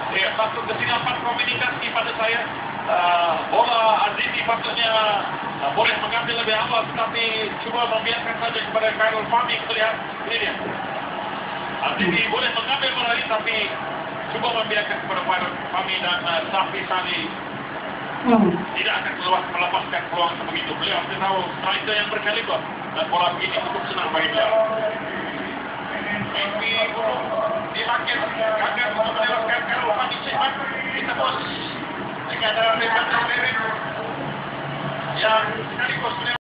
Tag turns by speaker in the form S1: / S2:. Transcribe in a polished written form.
S1: Ya, satu kesilapan komunikasi pada saya. Bola Azizi patutnya boleh mengambil lebih awal, tetapi cuba membiarkan saja kepada Khairul Fahmi. Kita lihat, ini dia. Azizi boleh mengambil bola ini, tapi cuba membiarkan kepada Khairul Fahmi dan Safi Sali tidak akan melepaskan peluang sebegitu. Beliau kita tahu striker yang berkaliber dan bola begini cukup senang bagi beliau. Mimpi dipakai gagal untuk melewatkan Khairul Fahmi cepat. Kita bos dengan rekan yang sekaligus